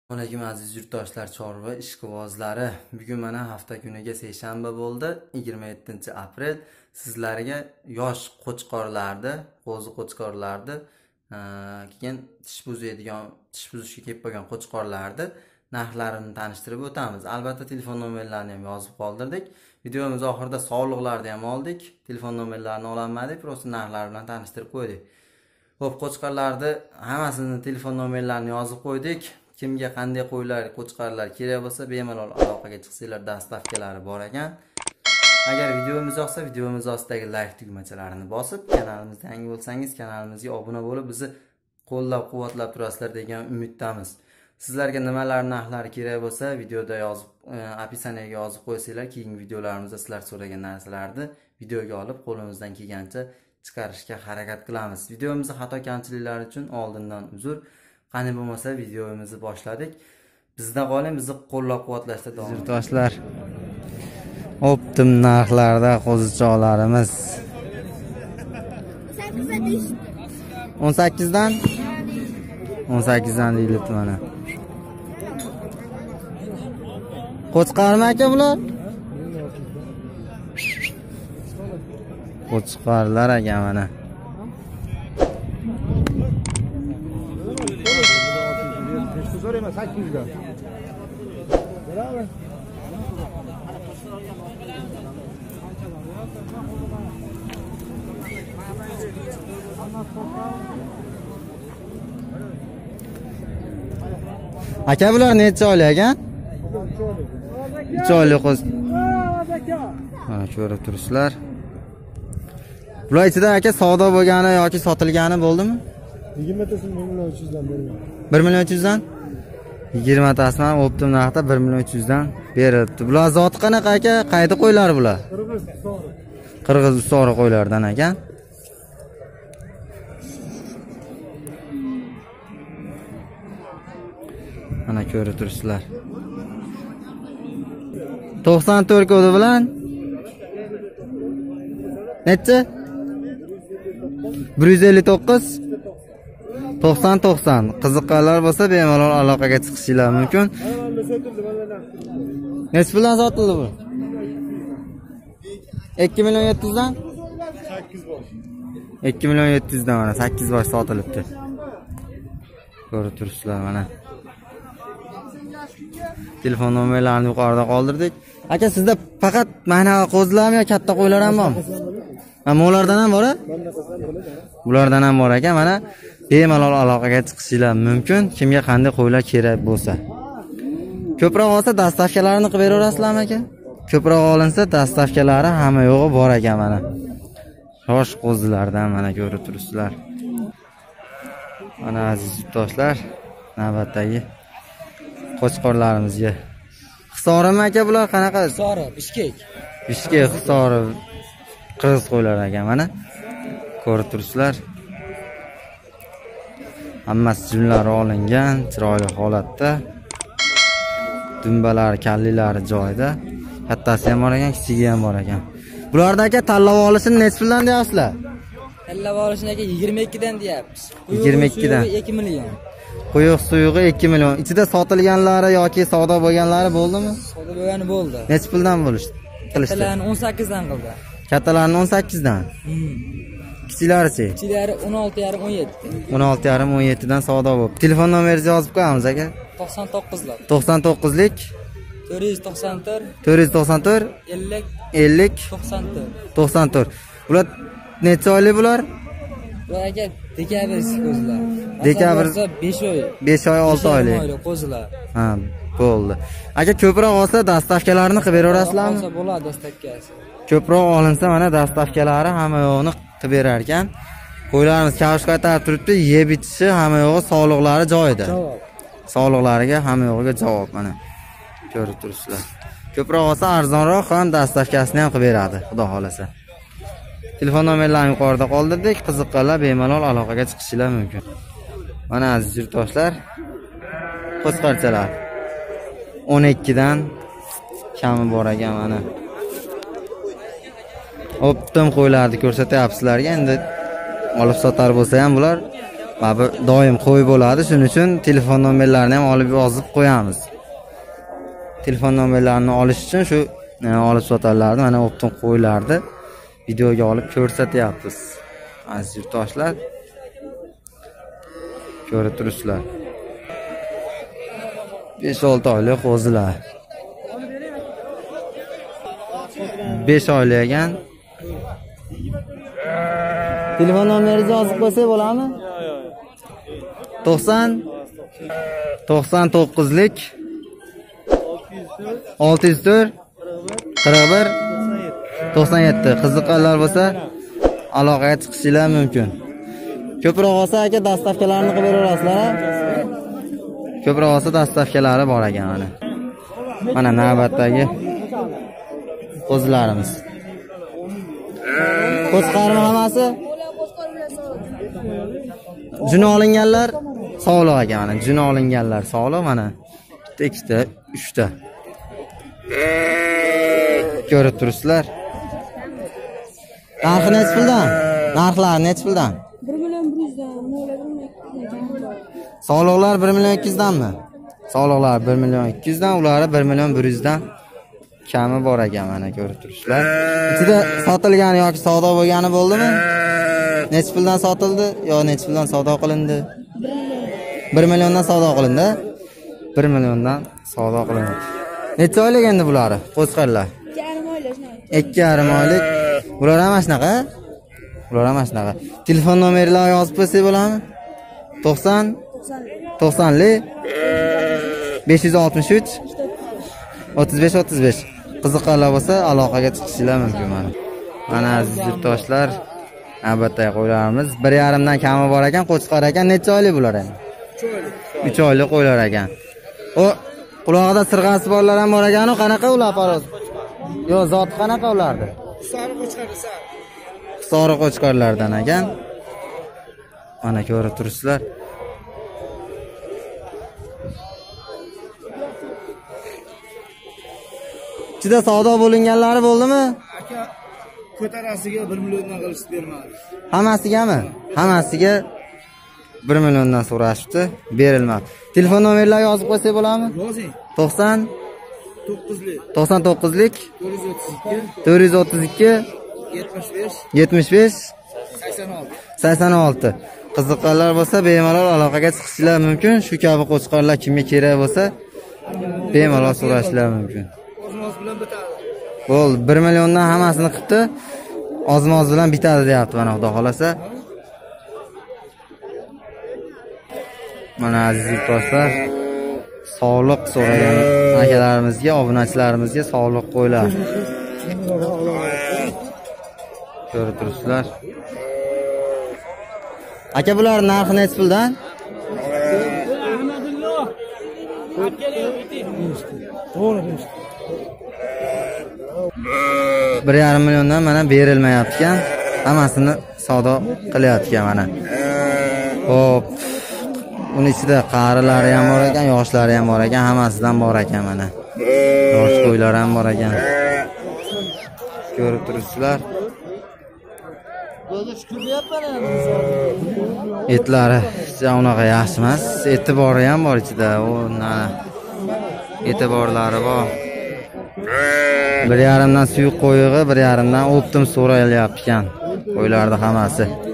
Assalomu alaykum aziz yurtdoshlar, chorva ishqibozlari. Bugun mana hafta kuniga seshanba bo'ldi, 27-aprel. Sizlarga yosh qo'chqorlarni, qo'zi qo'chqorlarni, keyin tish buzishga kelib qolgan qo'chqorlarni narxlarini tanishtirib o'tamiz. Albatta telefon nomerlarini ham yozib qoldirdik. Videomiz oxirida sog'liqlarni ham oldik. Telefon nomerlarini olmadik, prosta narxlar bilan tanishtirib qo'ydik. Xo'p, qo'chqorlarni hammasini telefon nomerlarini yozib qo'ydik. Kimga qanday qo'ylar, qo'chqorlar kerak bo'lsa, bemalol aloqaga chiqsanglar, dastavkalari bor ekan. Agar videomiz yoqsa, videomiz ostidagi like tugmachalarini bosib, kanalimizga yangi bo'lsangiz, kanalimizga obuna bo'lib, bizni qo'llab-quvvatlab turasizlar degan umiddamiz. Sizlarga nimalar narxlari kerak bo'lsa, videoda yozib, opisiyaga yozib qo'ysanglar, keyingi videolarimizda sizlar so'ragan narsalarni videoga olib, qo'limizdan kelgancha chiqarishga harakat qilamiz. Videomizda xato kamchiliklar uchun oldindan uzr. Qani bo'lmasa videomizni boshladik. Bizda qoling, bizni qo'llab-quvvatlashda davom eting. Yurtdoshlar, optim narxlarda qo'zichoqlarimiz 18 dan 18 dan deyilibdi mana. Qo'chqormi aka bular? Qo'chqorlar aka mana. Aka bular necha oylik ekan? 3 oylik qo'z. Mana ko'rib turibsizlar. Bular ichida aka savdo bo'lgani yoki sotilgani bo'ldimi? 20 tasini 1.300 dan berilgan. 1.300 dan? 20 tasini optim narxda 1.300 dan beribdi. Bular zoti qanaqa aka? Qayda qo'ylar bular? Qirg'iz ustori qo'ylardan ekan. Mana ko'rib turibsizlar. 94 kodi bilan necha? 159 90 qiziqqanlar bo'lsa bemalol aloqaga chiqishinglar mumkin. Nech bilan sotildi bu? 2 million 700 dan? 8 bosh. 2 million 700 dan mana 8 bosh sotilibdi. Ko'rib turibsizlar mana. Telefon nomerlarini yuqorida qoldirdik. Aka, sizda faqat mana qo'zilarmi yo katta qo'ylar ham bormi? Mo'lardan ham bor-a? Bulardan ham bor ekan. Mana bemalol aloqaga chiqishinglar mumkin, kimga qanday qo'ylar kerak bo'lsa. Ko'proq olsa dastavkalarini qilib beraverasizlarmi aka? Ko'proq olinsa dastavkalari hamma yo'g'i bor ekan mana. Yosh qo'zilardan mana ko'rib turibsizlar. Mana aziz yurtdoshlar, navbatdagi qo'chqorlarimizga. Hisorimi aka bular qanaqa? Hisori, Bishkek. Bishkek hisori qirg'iz qo'ylar ekan mana. Ko'rib turibsizlar. Hammasi jumlari olingan, chiroyli holatda. Dumbalari, kallilari joyida. Kattasi ham bor ekan, kichigi ham bor ekan. Bularda aka tanlab olishini nech puldan deyapsizlar? Tanlab olishini aka 22 dan deyapmiz. 22 dan. 2 million. Quyuq suyug'i 2 million. Ichida sotilganlari yoki savdo bo'lganlari bo'ldimi? Savdo bo'lgani bo'ldi. Nech puldan bo'lishdi? Kattalarni 18 dan qildi. Kattalarni 18 dan. Kichilari-chi? Kichilari 16,5 17. 16,5 17 dan savdo bo'ldi. Telefon nomeringizni yozib qo'yamiz aka. 99lik. 99lik 494 494 50 50 94. 94. Bular necha oylik bular? Bular aka dekabr qo'zilar. Dekabr 5 oy. 5 oy 6 oylik. Qo'zilar. Ha, bo'ldi. Aka ko'proq olsa dastavkalarini qilib beraverasizlarmi? Olsa bo'ladi dastavkasi. Ko'proq olinsa mana dastavkalari hamma yo'g'ini qilib berar ekan. Qo'ylarimiz kavush qaytarib turibdi, yeb ichishi hamma yo'g'i sog'liqlari joyida. Javob. Sog'liqlariga hamma yo'g'iga javob mana. Ko'rib turibsizlar. Ko'proq olsa arzonroq ham dastavkasini ham qilib beradi, xudo xolasa. Telefon nomerlarini yuqorida qoldirdik. Qiziqqanlar bemalol aloqaga chiqishinglar mumkin. Mana aziz yurtdoshlar, qo'chqorchalar 12 dan kami bor ekan mana. Optim qo'ylarni ko'rsatyapsizlarga. Endi olib sotar bo'lsa ham bular Va bu doim qo'y bo'ladi, shuning uchun telefon nomerlarini ham olib yozib qo'yamiz. Telefon nomerlarini olish uchun shu olib sotadilarni, mana optin qo'ylarni videoga olib ko'rsatyapmiz. Aziz yurtdoshlar, ko'rib turibsizlar. 5-6 oylik qo'zilar. 5 oylik ekan. Telefon nomeringizni yozib qo'ysak bo'ladimi? 99lik 604 41 97. Qiziqqanlar bo'lsa aloqaga chiqishinglar mumkin. Ko'proq olsa aka dastavkalarni qilib beraverasizlar. Ko'proq olsa dastavkalari bor ekan mana. Mana navbatdagi qo'zilarimiz. Qo'zqarmi hammasi? Juni olinganlar sog'liq ekan mana. Juni olinganlar sog'liq mana. Bitta, ikkita, uchta. Ko'rib turibsizlar. Narxi necha puldan? Narxlari necha puldan? 1.100.000 dan, sog'liqlar 1.200.000 danmi? Sog'liqlar 1.200.000 dan, ular 1.100.000 dan kami bor ekan mana ko'rib turibsizlar. Ichida sotilgani yoki savdo bo'lgani bo'ldimi? Necha puldan sotildi yo necha puldan savdo qilindi? 1 milliondan savdo qilindi. 1 milliondan savdo qilindi. Necha oylik endi bular? Qo'zqarlar. 2,5 oylik. Bular ham shunaqa? Bular ham shunaqa. Telefon nomerlarini yozib qo'ysak bo'ladimi? 90lik 563 35. Qiziqqanlar bo'lsa aloqaga chiqishinglar mumkin mana. Mana aziz yurtdoshlar, navbatdagi qo'ylarimiz 1,5 dan kami bor ekan, qo'chqar ekan. Necha oylik bular endi? 3 oylik qo'ylar ekan. O qulog'ida sirg'asi borlar ham bor ekan. Qanaqa ular faroz? Yo, zot qanaqa ulardi? Sariq qo'chqarlardan ekan. Mana ko'rib turibsizlar. Ichida savdo bo'linganlari bo'ldimi? Aka ko'tarasiga 1 milliondan qilishib bermadi. Hammasigami? Hammasiga 1 milliondan so'rashibdi, berilmadi. Telefon nomerlarini yozib qo'ysak bo'ladimi? Yozing. 99lik 432 75 86. Qiziqqanlar bo'lsa bemalol aloqaga chiqishinglar mumkin. Shu kabi qo'chqarlar kimga kerak bo'lsa bemalol so'rashinglar mumkin. Bo'l 1 milliondan hammasini qilibdi. Ozmoz bilan bitadi deyapti mana xudo xolasa. Mana aziz do'stlar, sog'liq so'ragan akalarimizga, obunachilarimizga sog'liq qo'ylar. Ko'rib turibsizlar. Aka bular narxi necha puldan? Bir 1,5 milliondan mana berilmayapti ekan. Hammasini savdo qilyapti mana. Xo'p. Uning ichida qarilari ham bor ekan, yoshlari ham bor ekan, hammasidan bor ekan mana. Yosh qo'ylar ham bor ekan. Ko'rib turibsizlar. Etlari unaqa yaxshi emas. E'tibori ham bor ichida. E'tiborlari bor. 1,5 dan suyuq qo'yig'i, 1,5 dan optim so'ralyapti ekan. Qo'ylarning hammasi.